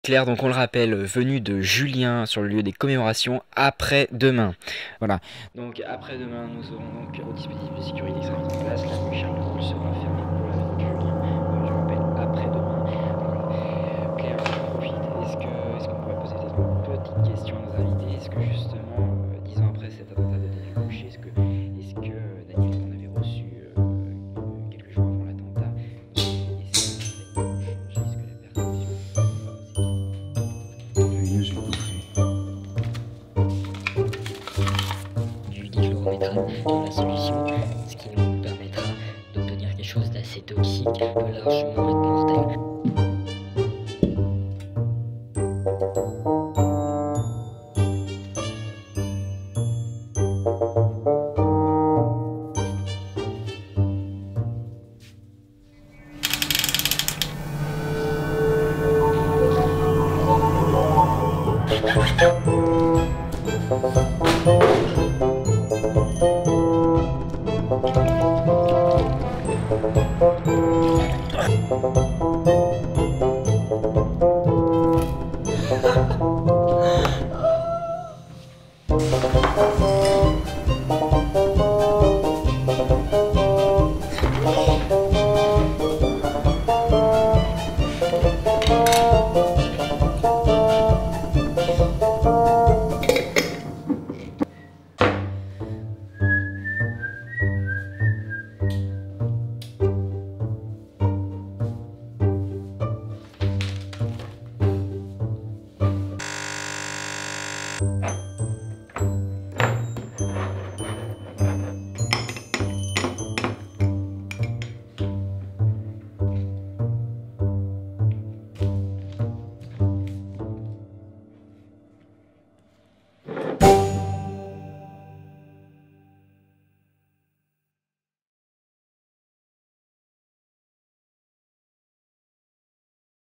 Claire, donc on le rappelle, venue de Julien sur le lieu des commémorations après-demain. Voilà. Donc après-demain, nous aurons donc au dispositif de sécurité qui sera mis en place. La rue Charles de Gaulle sera fermée pour la venue de Julien. Je rappelle, après-demain. Voilà. Claire, j'en profite. Est-ce qu'on pourrait poser peut-être une petite question à nos invités? Est-ce que justement, 10 ans après cet attentat de Daniel Gaucher, est-ce que Daniel qu'on avait reçu quelques jours avant l'attentat, est-ce que ça a changé? Est-ce que la perception Julien, j'ai tout fait. Du dichlorométhane est la solution, ce qui nous permettra d'obtenir quelque chose d'assez toxique, de largement être mortel.